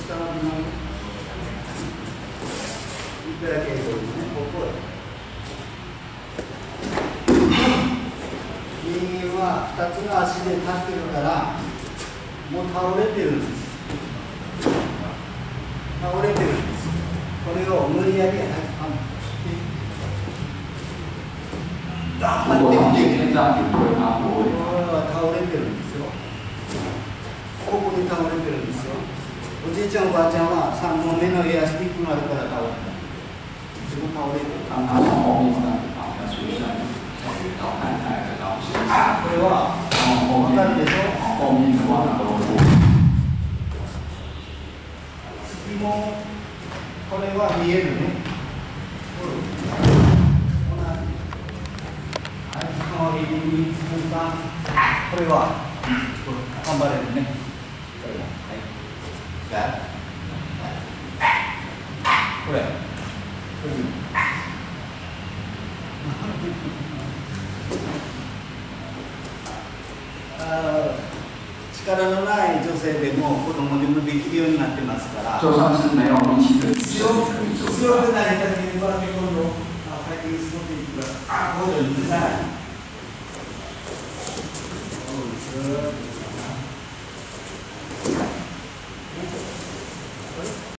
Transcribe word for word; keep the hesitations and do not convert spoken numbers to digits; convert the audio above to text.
下の部分いくらけどね、ここ人間はふたつの足で立ってるからもう倒れてるんです。倒れてるんです。これを無理やり張って頑張ってみてこれは倒れてるんですよ。ここに倒れてるんですよ。おじいちゃんおばあちゃんはさんぼんめのエアスティックがあるから倒れた。自分倒れてる。これは分かるでしょ。次もこれは見えるね。これは頑張れるね。これ。力のない女性でも子供でもできるようになってますから。 就算是没有力气的自己也可以做。 強くなりたければ今度最近すごくいいから。あ、こういうの見たい。そうです。